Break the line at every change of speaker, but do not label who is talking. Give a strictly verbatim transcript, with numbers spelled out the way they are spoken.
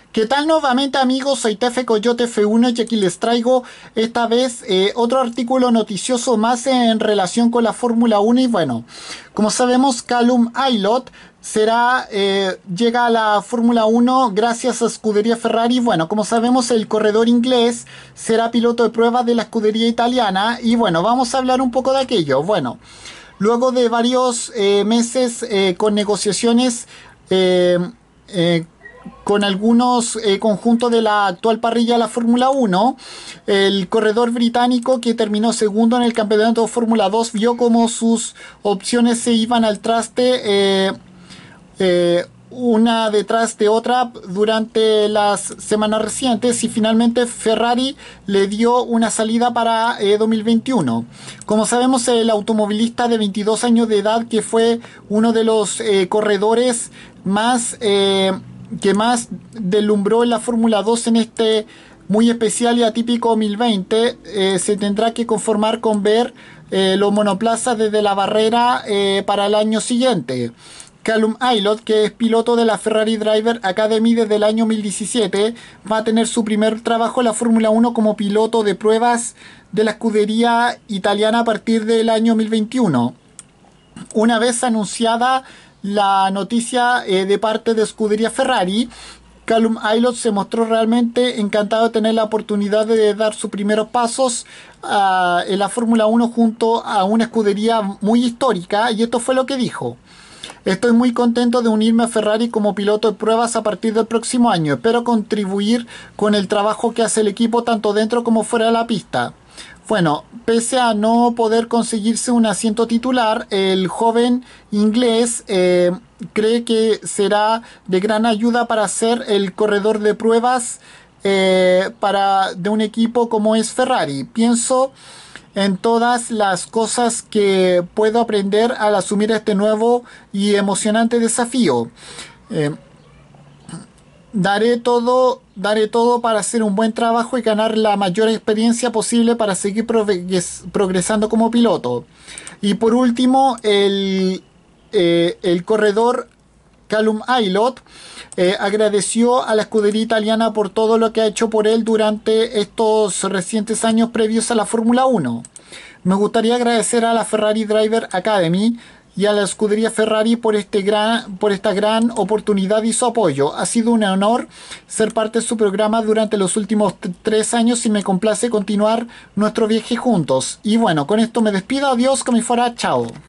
¿Qué tal nuevamente amigos? Soy Tefe Coyote F uno y aquí les traigo esta vez eh, otro artículo noticioso más en relación con la Fórmula uno y bueno, como sabemos Callum Ilott será, eh, llega a la Fórmula uno gracias a Scuderia Ferrari. Bueno, como sabemos el corredor inglés será piloto de pruebas de la escudería italiana y bueno, vamos a hablar un poco de aquello. Bueno, luego de varios eh, meses eh, con negociaciones eh, eh, con algunos eh, conjuntos de la actual parrilla de la Fórmula uno, el corredor británico que terminó segundo en el campeonato de Fórmula dos vio como sus opciones se iban al traste eh, eh, una detrás de otra durante las semanas recientes y finalmente Ferrari le dio una salida para eh, dos mil veintiuno. Como sabemos, el automovilista de veintidós años de edad que fue uno de los eh, corredores más eh, que más deslumbró en la Fórmula dos en este muy especial y atípico dos mil veinte, eh, se tendrá que conformar con ver eh, los monoplazas desde la barrera eh, para el año siguiente. Callum Ilott, que es piloto de la Ferrari Driver Academy desde el año dos mil diecisiete, va a tener su primer trabajo en la Fórmula uno como piloto de pruebas de la escudería italiana a partir del año dos mil veintiuno. Una vez anunciada la noticia eh, de parte de Scuderia Ferrari, Callum Ilott se mostró realmente encantado de tener la oportunidad de dar sus primeros pasos uh, en la Fórmula uno junto a una escudería muy histórica, y esto fue lo que dijo. Estoy muy contento de unirme a Ferrari como piloto de pruebas a partir del próximo año. Espero contribuir con el trabajo que hace el equipo tanto dentro como fuera de la pista. Bueno, pese a no poder conseguirse un asiento titular, el joven inglés eh, cree que será de gran ayuda para ser el corredor de pruebas eh, para, de un equipo como es Ferrari. Pienso en todas las cosas que puedo aprender al asumir este nuevo y emocionante desafío. Eh, Daré todo, daré todo para hacer un buen trabajo y ganar la mayor experiencia posible para seguir progres progresando como piloto. Y por último, el, eh, el corredor Callum Ilott eh, agradeció a la escudería italiana por todo lo que ha hecho por él durante estos recientes años previos a la Fórmula uno. Me gustaría agradecer a la Ferrari Driver Academy y a la escudería Ferrari por, este gran, por esta gran oportunidad y su apoyo. Ha sido un honor ser parte de su programa durante los últimos tres años y me complace continuar nuestro viaje juntos. Y bueno, con esto me despido. Adiós, como fuera, chao.